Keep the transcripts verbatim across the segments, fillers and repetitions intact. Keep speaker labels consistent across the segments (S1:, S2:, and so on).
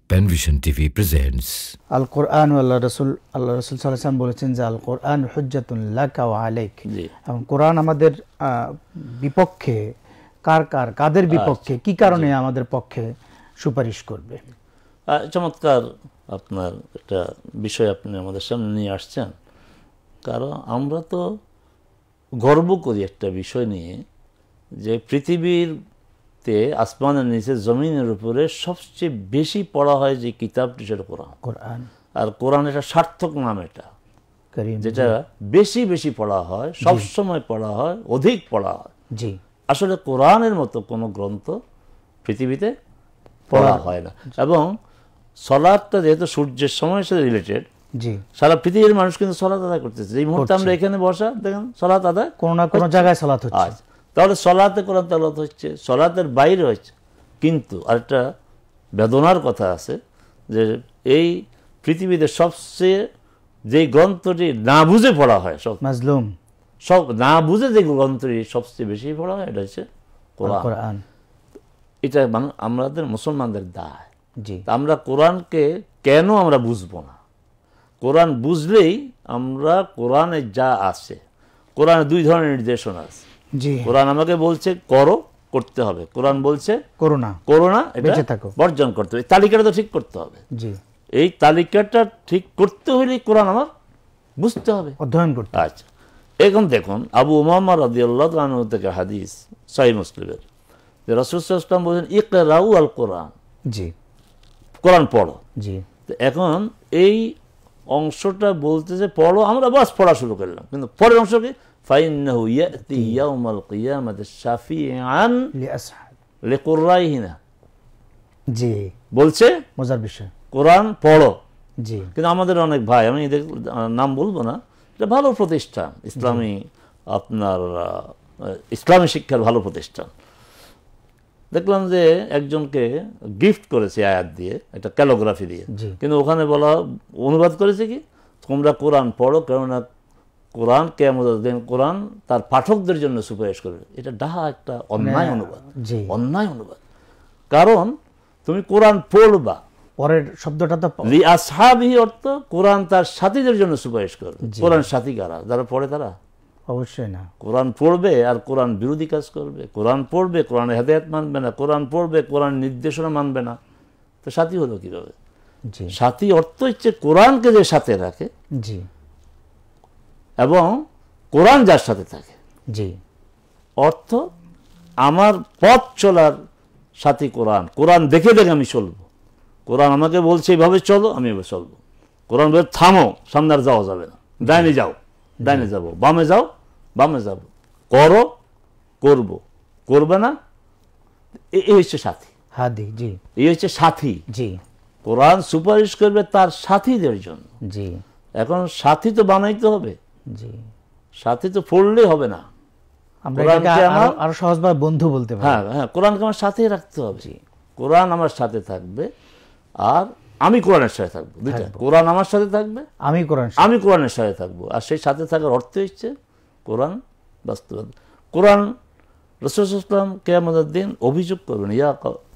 S1: Panvision TV presents
S2: আল কোরআন আল্লাহ রাসূল আল্লাহ রাসূল সাল্লাল্লাহু আলাইহি ওয়াসাল্লাম বলেছেন যে আল কোরআন হুজ্জাতুন লাকা ওয়া আলাইক। এবং কোরআন আমাদের বিপক্ষে কার কার কাদের বিপক্ষে কি কারণে আমাদের পক্ষে সুপারিশ করবে।
S3: চমৎকার আপনার একটা বিষয় আপনি আমাদের সামনে নিয়ে আসছেন। কারণ আমরা তো গর্ব করি একটা বিষয় নিয়ে যে পৃথিবীর আসমানের নিচে জমিনের উপরে সবচেয়ে বেশি পড়া হয় যে কিতাবটি সেটা কোরআন। কোরআন আর কোরআন এটা সার্থক নাম, এটা যেটা বেশি বেশি পড়া হয়, সব সময় পড়া হয়, অধিক পড়া হয়। জি, আসলে কোরআনের মতো কোনো গ্রন্থ পৃথিবীতে পড়া হয় না। এবং সলাতটা যেহেতু সূর্যের সময়ের সাথে রিলেটেড, জি, সারা পৃথিবীর মানুষ কিন্তু সলাত আদায় করতেছে। এই মুহূর্তে আমরা এখানে বসা দেখেন সলাত আদায় কোনো না কোনো জায়গায় সলাত হচ্ছে। তাহলে সলাতে কোরআন তেলাওয়াত হচ্ছে, সলাতের বাইরে হচ্ছে। কিন্তু আরেকটা বেদনার কথা আছে যে এই পৃথিবীতে সবচেয়ে যে গ্রন্থটি না বুঝে পড়া হয়, সব মাজলুম, সব না বুঝে যে গ্রন্থটি সবচেয়ে বেশি পড়া হয় এটা হচ্ছে কোরআন। এটা আমাদের মুসলমানদের দায়। জি, আমরা কোরআনকে কেন আমরা বুঝবো না? কোরআন বুঝলেই আমরা কোরআনে যা আছে, কোরআনে দুই ধরনের নির্দেশনা আছে। জি, কোরআন আমাকে বলছে করো, করতে হবে। কোরআন বলছে করো না, করো না, এটা বর্জন করতে হবে। তালিকাটা তো ঠিক করতে হবে। জি, এই তালিকাটা ঠিক করতে হলে কোরআন আমার বুঝতে হবে, অধ্যয়ন করতে। আচ্ছা, এখন দেখুন আবু উমামা রাদিয়াল্লাহু আনহু থেকে হাদিস সহিহ মুসলিমের যে রাসূল সাল্লাল্লাহু আলাইহি ওয়াসাল্লাম বলেন ইকরাউ আল কোরআন। জি, কোরআন পড়ো। জি, এখন এই অংশটা বলতেছে পড়ো, আমরা বাস পড়া শুরু করলাম। কিন্তু পরের অংশ কি? ফাইন্নাহু ইয়াতি ইয়াউমাল কিয়ামাতি শাফিআন লিআসহাব লিকুরাইহিনা। জি, বলছে মজার বিষয় কোরআন পড়ো। জি, কিন্তু আমাদের অনেক ভাই, আমি নাম বলবো না, এটা ভালো প্রতিষ্ঠান, ইসলামী আপনার ইসলামী শিক্ষার ভালো প্রতিষ্ঠান। দেখলাম যে একজনকে গিফট করেছে আয়াত দিয়ে, একটা ক্যালোগ্রাফি দিয়ে, কিন্তু ওখানে বলা অনুবাদ করেছে কি তোমরা কোরআন পড়ো, কেননা কোরআন কিয়ামতের দিন কোরআন তার পাঠকদের জন্য সুপারিশ করবে। এটা ডাহা একটা অন্যায় অনুবাদ, অন্যায় অনুবাদ। কারণ তুমি কোরআন পড়বা, পরের শব্দটা তো লি আসহাবিহি অর্থ কোরআন তার সাথীদের জন্য সুপারিশ করবে। কোরআন সাথী কারা? যারা পড়ে তারা? অবশ্যই না। কোরআন পড়বে আর কোরআন বিরোধী কাজ করবে, কোরআন পড়বে কোরআনের হেদায়েত মানবে না, কোরআন পড়বে কোরআন নির্দেশনা মানবে না, তো সাথী হলো কিভাবে? সাথী অর্থ হচ্ছে কোরআনকে যে সাথে রাখে, জি, এবং কোরআন যার সাথে থাকে। জি, অর্থ আমার পথ চলার সাথী কোরআন। কোরআন দেখে দেখে আমি চলবো। কোরআন আমাকে বলছে এইভাবে চলো, আমি এভাবে চলবো। কোরআন বলে থামো, সামনে আর যাওয়া যাবে না, ডাইনে যাও, ডাইনে যাবো, বামে যাও, বামে যাবো, করো, করবো, করবে না, এই হচ্ছে সাথী। হাদি, জি, এই হচ্ছে সাথী। জি, কোরআন সুপারিশ করবে তার সাথীদের জন্য। জি, এখন সাথী তো বানাইতে হবে। জি, সাথী তো পড়লেই হবে না, আরো সহজভাবে বন্ধু বলতে পারি। হ্যাঁ হ্যাঁ, কোরআনকে আমার সাথে রাখতে হবে। কোরআন আমার সাথে থাকবে আর আমি কোরআনের সাথে থাকবো। দুইটা, কোরআন আমার সাথে থাকবে, আমি কোরআন আমি কোরআনের সাথে থাকবো। আর সেই সাথে থাকার অর্থ হচ্ছে কোরআন বাস্তবায়ন। কোরআন রাসূল সাল্লাল্লাহু আলাইহি ওয়াসাল্লাম কিয়ামতের দিন অভিযোগ করবেন, ইয়া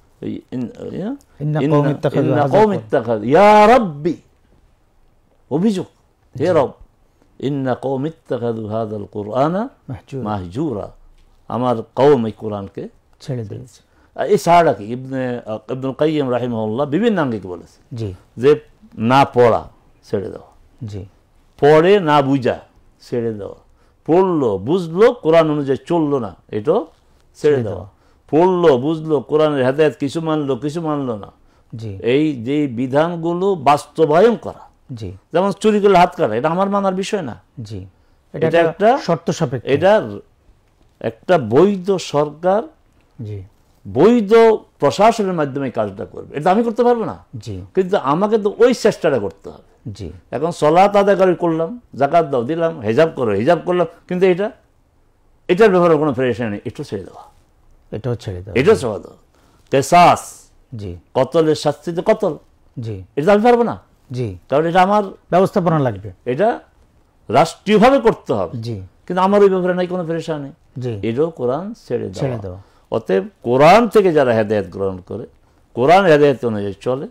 S3: ইন্না কওমি ইত্তাখাযু ইয়া রাব্বি, অভিযোগ, হে রব, ইন্না কওমি ইত্তাখাযু হাযাল কুরআনা মাহজুরা, আমার কওম এই কোরআনকে ছেড়ে দিয়েছে। এই সাহারা কি ইবনে ইবনুল কাইয়িম রাহিমাহুল্লাহ বিভিন্ন আঙ্গিকে বলেছে। জি, যে না পড়া ছেড়ে দেওয়া, জি, পড়ে না বুঝা ছেড়ে দেওয়া, পড়লো বুঝলো কোরআন অনুযায়ী চললো না, এটাও ছেড়ে দেওয়া, পড়লো বুঝলো কোরআনের হেদায়েত কিছু মানলো কিছু মানলো না, জি, এই যে বিধানগুলো বাস্তবায়ন করা। জি, যেমন চুরি করলে হাত কাটা, এটা আমার মানার বিষয় না। জি, এটা একটা শর্ত সাপেক্ষ, এটা একটা বৈধ সরকার, জি, বৈধ প্রশাসনের মাধ্যমে কাজটা করবে, এটা আমি করতে পারবো না। জি, কিন্তু আমাকে তো ওই চেষ্টাটা করতে হবে। জি, এখন সালাত আদায় করলাম, যাকাত দাও দিলাম, হিজাব করো হিজাব করলাম, কিন্তু এটা এটার ব্যাপারে কোনো প্রেশার নেই, এটাও ছেড়ে দেওয়া, এটাও ছেড়ে দেওয়া, এটাও ছেড়ে দেওয়া। কিসাস, জি, কতলের শাস্তিতে কতল, জি, এটা আমি পারবো না। জি, কারণ এটা আমার ব্যবস্থাপনা লাগবে, এটা রাষ্ট্রীয়ভাবে করতে হবে। জি, কিন্তু আমার ওই ব্যাপারে নাই কোনো প্রেশার নেই। জি, এটাও কোরআন ছেড়ে দেওয়া। অতএব কোরআন থেকে যারা হেদায়েত গ্রহণ করে, কোরআন হেদায়েত অনুযায়ী চলে,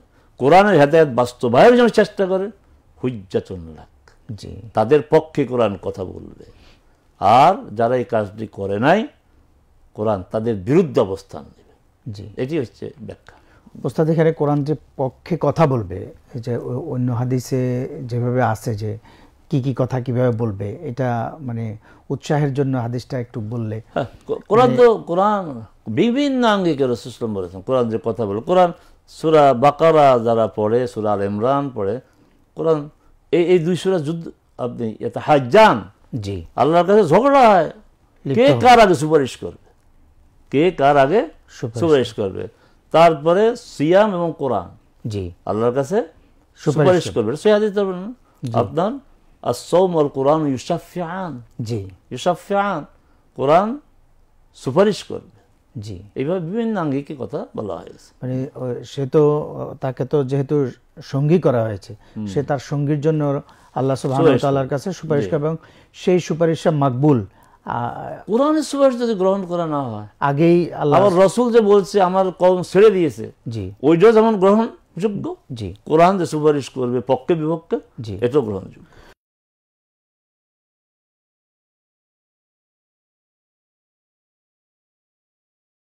S3: কোরআনের হেদায়েত বাস্তবায়নের জন্য চেষ্টা করে, হুজ্জাতুন লাক,
S2: জি
S3: তাদের পক্ষে কোরআন কথা বলবে। আর যারা এই কাজটি করে নাই, কোরআন তাদের বিরুদ্ধে অবস্থান নেবে।
S2: জি
S3: এটি হচ্ছে ব্যাখ্যা।
S2: ওস্তাদ, এখানে কোরআন যে পক্ষে কথা বলবে, এই যে ও- অন্য হাদিসে যেভাবে আছে যে কি কি কথা কিভাবে বলবে, এটা মানে উৎসাহের জন্য হাদিসটা একটু বললে।
S3: হ্যাঁ, কো- কোরআন তো কোরআন বিভিন্ন আঙ্গিকে রাসূল সাল্লাল্লাহু আলাইহি ওয়াসাল্লাম বলেছেন কোরআন যে কথা বলে। কোরআন সূরা বাকারা যারা পড়ে, সূরা আল ইমরান পড়ে, কোরআন এই এই দুই সূরা যুদ্ধ আপনি এটা হাজ্জান,
S2: জি
S3: আল্লাহর কাছে ঝগড়া হয় কে কার আগে সুপারিশ করবে, কে কার আগে
S2: সুপারিশ।
S3: সুপারিশ করবে। তারপরে সিয়াম এবং কোরআন
S2: জি
S3: আল্লাহর কাছে
S2: সুপারিশ
S3: সুপারিশ করবে। সেই হাদিস পাবেন না? আপনার আস-সাওম ওয়াল কোরআন ইউশাফিআন,
S2: জি
S3: ইউশাফিআন, কোরআন সুপারিশ করবে।
S2: জি
S3: এইভাবে বিভিন্ন আঙ্গিকে কথা বলা হয়েছে।
S2: মানে ও, সে তো তাকে তো যেহেতু সঙ্গী করা হয়েছে, সে তার সঙ্গীর জন্য আল্লাহ সুবহানাহু ওয়া তাআলার কাছে সুপারিশ করবে এবং সেই সুপারিশটা মাকবুল। আ,
S3: কোরআনের সুপারিশ যদি গ্রহণ করা না হয়,
S2: আগেই আল্লাহ
S3: আবার রসুল যে বলছে আমার কওম ছেড়ে দিয়েছে,
S2: জি
S3: ওইটাও যেমন গ্রহণযোগ্য,
S2: জি
S3: কোরআন যে সুপারিশ করবে পক্ষে বিপক্ষে,
S2: জি
S3: এটাও গ্রহণযোগ্য।